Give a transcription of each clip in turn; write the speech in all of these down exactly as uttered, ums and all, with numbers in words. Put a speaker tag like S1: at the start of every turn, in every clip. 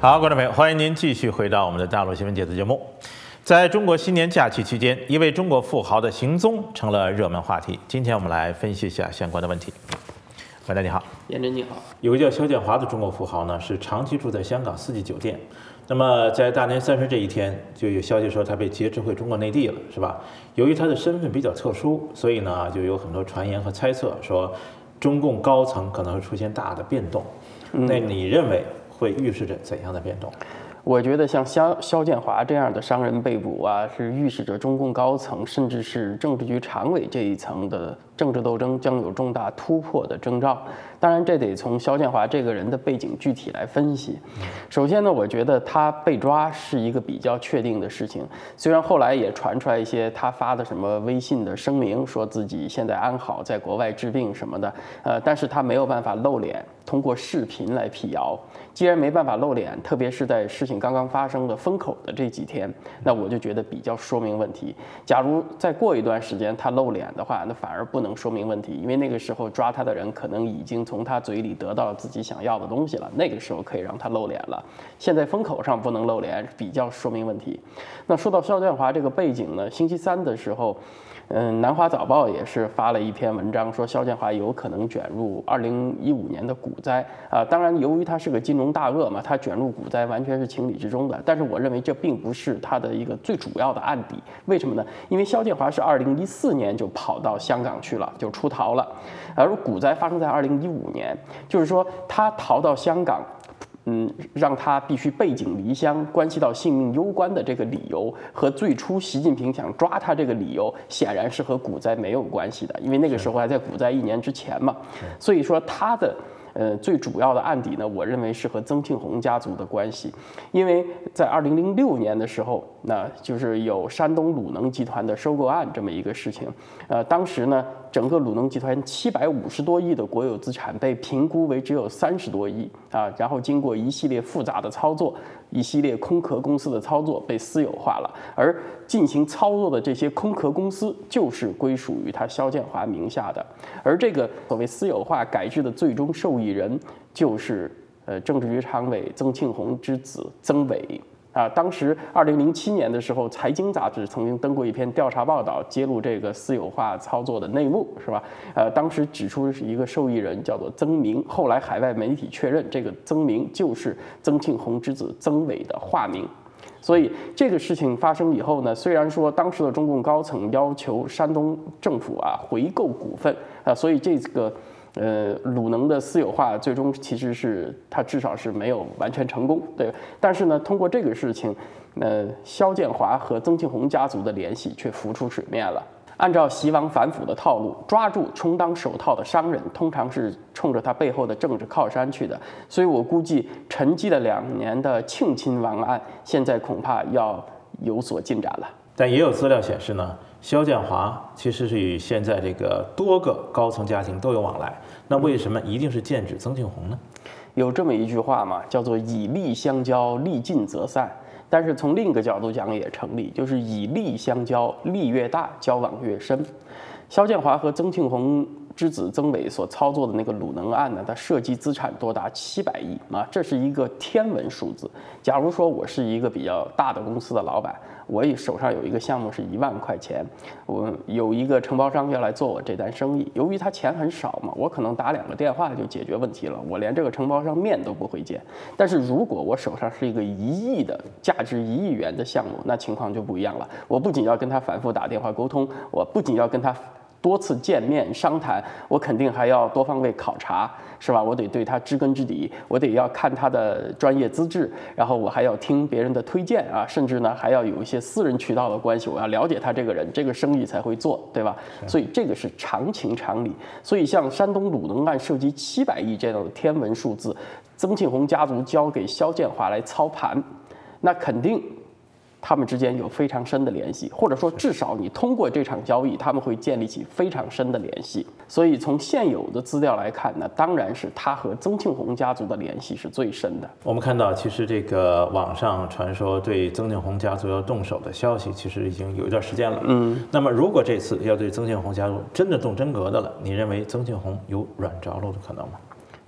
S1: 好，观众朋友，欢迎您继续回到我们的大陆新闻解读节目。在中国新年假期期间，一位中国富豪的行踪成了热门话题。今天我们来分析一下相关的问题。文达你好，
S2: 燕真你好。
S1: 有个叫肖建华的中国富豪呢，是长期住在香港四季酒店。那么在大年三十这一天，就有消息说他被劫持回中国内地了，是吧？由于他的身份比较特殊，所以呢，就有很多传言和猜测说，中共高层可能会出现大的变动。
S2: 嗯、
S1: 那你认为会预示着怎样的变动？
S2: 我觉得像肖肖建华这样的商人被捕啊，是预示着中共高层甚至是政治局常委这一层的政治斗争将有重大突破的征兆。当然，这得从肖建华这个人的背景具体来分析。首先呢，我觉得他被抓是一个比较确定的事情。虽然后来也传出来一些他发的什么微信的声明，说自己现在安好，在国外治病什么的，呃，但是他没有办法露脸，通过视频来辟谣。既然没办法露脸，特别是在事情刚刚发生的风口的这几天，那我就觉得比较说明问题。假如再过一段时间他露脸的话，那反而不能说明问题，因为那个时候抓他的人可能已经从他嘴里得到了自己想要的东西了，那个时候可以让他露脸了。现在风口上不能露脸，比较说明问题。那说到肖建华这个背景呢，星期三的时候，嗯，南华早报也是发了一篇文章，说肖建华有可能卷入二零一五年的股灾啊。当然，由于他是个金融大鳄嘛，他卷入股灾完全是情理之中的。但是我认为这并不是他的一个最主要的案底。为什么呢？因为肖建华是二零一四年就跑到香港去了，就出逃了，而股灾发生在二零一五年，就是说他逃到香港。嗯，让他必须背井离乡，关系到性命攸关的这个理由，和最初习近平想抓他这个理由，显然是和股灾没有关系的，因为那个时候还在股灾一年之前嘛。所以说他的呃最主要的案底呢，我认为是和曾庆红家族的关系，因为在二零零六年的时候，那就是有山东鲁能集团的收购案这么一个事情，呃，当时呢。整个鲁能集团七百五十多亿的国有资产被评估为只有三十多亿啊，然后经过一系列复杂的操作，一系列空壳公司的操作被私有化了，而进行操作的这些空壳公司就是归属于他肖建华名下的，而这个所谓私有化改制的最终受益人就是呃政治局常委曾庆红之子曾伟。啊，当时二零零七年的时候，财经杂志曾经登过一篇调查报道，揭露这个私有化操作的内幕，是吧？呃，当时指出是一个受益人叫做曾明，后来海外媒体确认，这个曾明就是曾庆红之子曾伟的化名。所以这个事情发生以后呢，虽然说当时的中共高层要求山东政府啊回购股份啊，所以这个。呃，鲁能的私有化最终其实是它至少是没有完全成功，对。但是呢，通过这个事情，呃，肖建华和曾庆红家族的联系却浮出水面了。按照习王反腐的套路，抓住充当手套的商人，通常是冲着他背后的政治靠山去的。所以我估计沉寂了两年的庆亲王案，现在恐怕要有所进展了。
S1: 但也有资料显示呢。肖建华其实是与现在这个多个高层家庭都有往来，那为什么一定是剑指曾庆红呢？
S2: 有这么一句话嘛，叫做以利相交，利尽则散。但是从另一个角度讲也成立，就是以利相交，利越大，交往越深。肖建华和曾庆红之子曾伟所操作的那个鲁能案呢，它涉及资产多达七百亿啊，这是一个天文数字。假如说我是一个比较大的公司的老板，我手上有一个项目是一万块钱，我有一个承包商要来做我这单生意，由于他钱很少嘛，我可能打两个电话就解决问题了，我连这个承包商面都不会见。但是如果我手上是一个一亿的价值一亿元的项目，那情况就不一样了。我不仅要跟他反复打电话沟通，我不仅要跟他多次见面商谈，我肯定还要多方位考察，是吧？我得对他知根知底，我得要看他的专业资质，然后我还要听别人的推荐啊，甚至呢还要有一些私人渠道的关系，我要了解他这个人，这个生意才会做，对吧？所以这个是常情常理。所以像山东鲁能案涉及七百亿这样的天文数字，曾庆红家族交给肖建华来操盘，那肯定他们之间有非常深的联系，或者说至少你通过这场交易，他们会建立起非常深的联系。所以从现有的资料来看呢，当然是他和曾庆红家族的联系是最深的。
S1: 我们看到，其实这个网上传说对曾庆红家族要动手的消息，其实已经有一段时间了。嗯，那么如果这次要对曾庆红家族真的动真格的了，你认为曾庆红有软着陆的可能吗？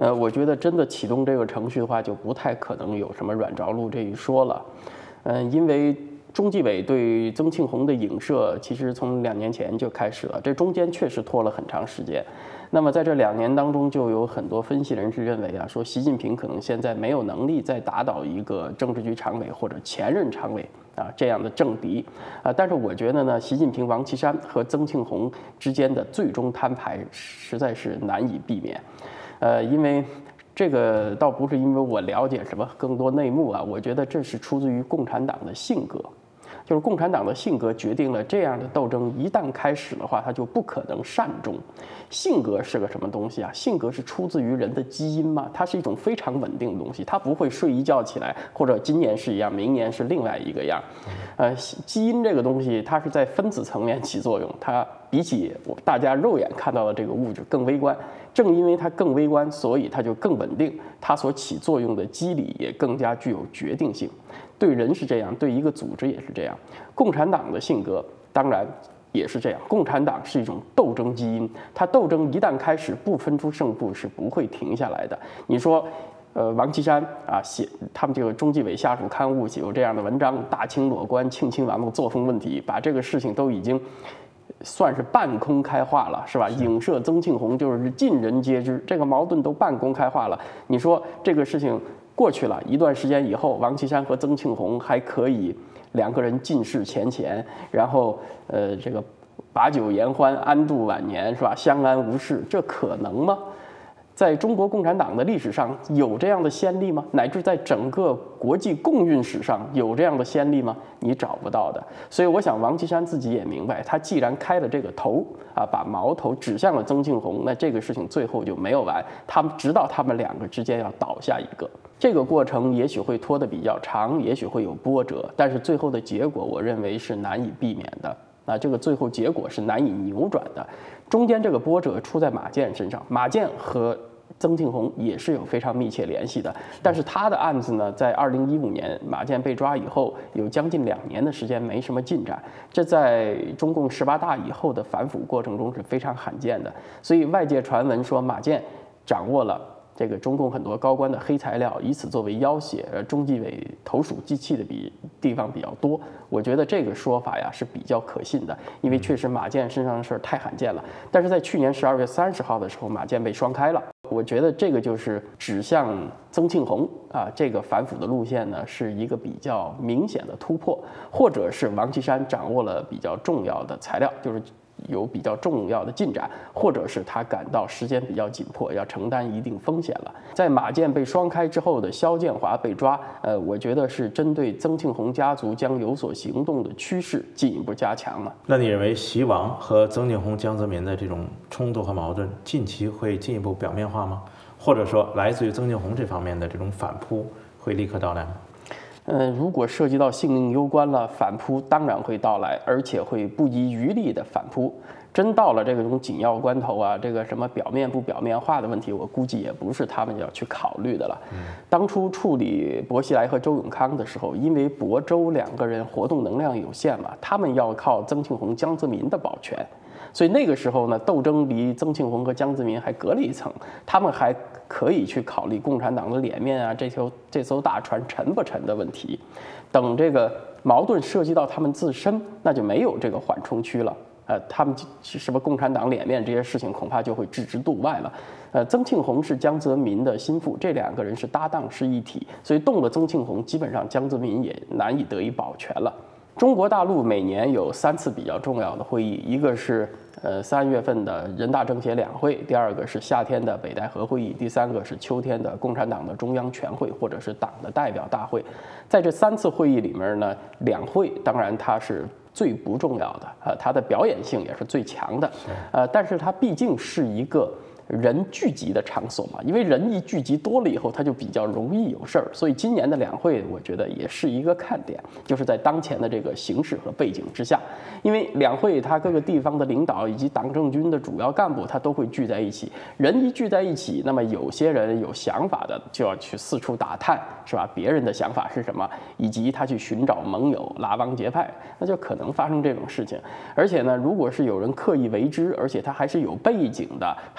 S2: 呃，我觉得真的启动这个程序的话，就不太可能有什么软着陆这一说了。嗯、呃，因为中纪委对曾庆红的影射，其实从两年前就开始了，这中间确实拖了很长时间。那么在这两年当中，就有很多分析人士认为啊，说习近平可能现在没有能力再打倒一个政治局常委或者前任常委啊这样的政敌啊。但是我觉得呢，习近平、王岐山和曾庆红之间的最终摊牌实在是难以避免。呃，因为这个倒不是因为我了解什么更多内幕啊，我觉得这是出自于共产党的性格。就是共产党的性格决定了这样的斗争一旦开始的话，它就不可能善终。性格是个什么东西啊？性格是出自于人的基因嘛，它是一种非常稳定的东西，它不会睡一觉起来，或者今年是一样，明年是另外一个样。呃，基因这个东西，它是在分子层面起作用，它比起大家肉眼看到的这个物质更微观。正因为它更微观，所以它就更稳定，它所起作用的机理也更加具有决定性。对人是这样，对一个组织也是这样。共产党的性格当然也是这样。共产党是一种斗争基因，它斗争一旦开始，不分出胜负是不会停下来的。你说，呃，王岐山啊写他们这个中纪委下属刊物写有这样的文章，大清裸官、庆亲王的作风问题，把这个事情都已经算是半公开化了，是吧？影射曾庆红就是尽人皆知，这个矛盾都半公开化了。你说这个事情过去了一段时间以后，王岐山和曾庆红还可以两个人尽释前嫌，然后呃这个把酒言欢，安度晚年，是吧？相安无事，这可能吗？在中国共产党的历史上有这样的先例吗？乃至在整个国际共运史上有这样的先例吗？你找不到的。所以我想王岐山自己也明白，他既然开了这个头啊，把矛头指向了曾庆红，那这个事情最后就没有完，他们直到他们两个之间要倒下一个。这个过程也许会拖得比较长，也许会有波折，但是最后的结果我认为是难以避免的。啊，这个最后结果是难以扭转的。中间这个波折出在马建身上，马建和曾庆红也是有非常密切联系的，但是他的案子呢，在二零一五年马建被抓以后，有将近两年的时间没什么进展，这在中共十八大以后的反腐过程中是非常罕见的。所以外界传闻说马建掌握了这个中共很多高官的黑材料，以此作为要挟，呃，中纪委投鼠忌器的比地方比较多。我觉得这个说法呀是比较可信的，因为确实马建身上的事儿太罕见了。但是在去年十二月三十号的时候，马建被双开了。我觉得这个就是指向曾庆红啊，这个反腐的路线呢是一个比较明显的突破，或者是王岐山掌握了比较重要的材料，就是有比较重要的进展，或者是他感到时间比较紧迫，要承担一定风险了。在马建被双开之后的肖建华被抓，呃，我觉得是针对曾庆红家族将有所行动的趋势进一步加强了。
S1: 那你认为习王和曾庆红、江泽民的这种冲突和矛盾，近期会进一步表面化吗？或者说，来自于曾庆红这方面的这种反扑会立刻到来吗？
S2: 呃，如果涉及到性命攸关了，反扑当然会到来，而且会不遗余力的反扑。真到了这种紧要关头啊，这个什么表面不表面化的问题，我估计也不是他们要去考虑的了。嗯、当初处理薄熙来和周永康的时候，因为薄周两个人活动能量有限嘛，他们要靠曾庆红、江泽民的保全。所以那个时候呢，斗争离曾庆红和江泽民还隔了一层，他们还可以去考虑共产党的脸面啊，这条这艘大船沉不沉的问题。等这个矛盾涉及到他们自身，那就没有这个缓冲区了。呃，他们什么共产党脸面这些事情，恐怕就会置之度外了。呃，曾庆红是江泽民的心腹，这两个人是搭档是一体，所以动了曾庆红，基本上江泽民也难以得以保全了。中国大陆每年有三次比较重要的会议，一个是呃三月份的人大政协两会，第二个是夏天的北戴河会议，第三个是秋天的共产党的中央全会或者是党的代表大会。在这三次会议里面呢，两会当然它是最不重要的，呃，它的表演性也是最强的，呃，但是它毕竟是一个人聚集的场所嘛，因为人一聚集多了以后，它就比较容易有事儿，所以今年的两会我觉得也是一个看点，就是在当前的这个形势和背景之下，因为两会它各个地方的领导以及党政军的主要干部，他都会聚在一起，人一聚在一起，那么有些人有想法的就要去四处打探，是吧？别人的想法是什么，以及他去寻找盟友，拉帮结派，那就可能发生这种事情。而且呢，如果是有人刻意为之，而且他还是有背景的，他的活动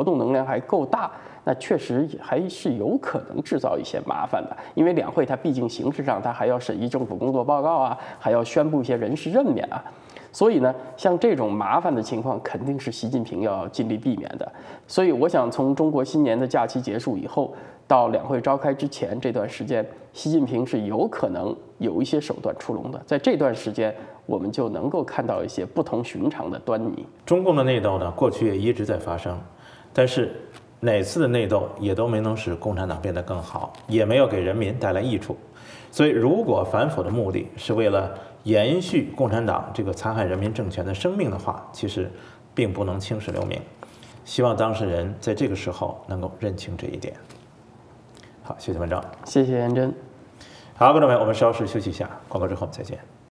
S2: 动能量还够大，那确实还是有可能制造一些麻烦的。因为两会它毕竟形式上它还要审议政府工作报告啊，还要宣布一些人事任免啊。所以呢，像这种麻烦的情况，肯定是习近平要尽力避免的。所以，我想从中国新年的假期结束以后，到两会召开之前这段时间，习近平是有可能有一些手段出笼的。在这段时间，我们就能够看到一些不同寻常的端倪。
S1: 中共的内斗呢，过去也一直在发生，但是哪次的内斗也都没能使共产党变得更好，也没有给人民带来益处。所以，如果反腐的目的是为了延续共产党这个残害人民政权的生命的话，其实并不能青史留名。希望当事人在这个时候能够认清这一点。好，谢谢文章，
S2: 谢谢颜真。
S1: 好，观众朋友，我们稍事休息一下，广告之后再见。